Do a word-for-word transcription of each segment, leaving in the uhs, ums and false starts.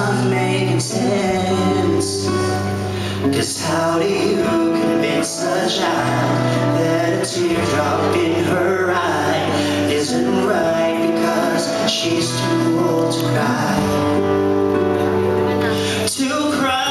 not making sense. Cause how do you convince a child that a teardrop in her eye isn't right because she's too old to cry? To cry.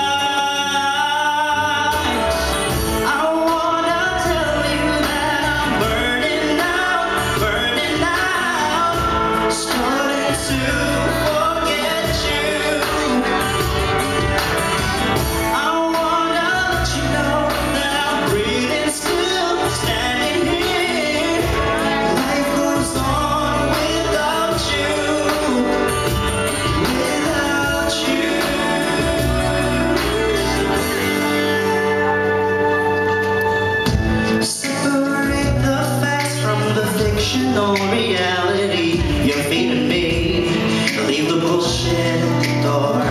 No reality, you're feeding me. Leave the bullshit at the door.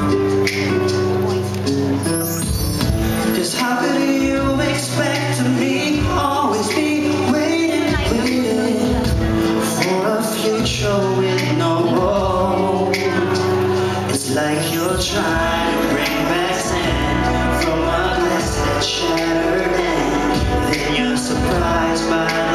Cause how could you expect me always be waiting, waiting for a future with no hope? It's like you're trying to bring back sand from a glass that's shattered, and then you're surprised by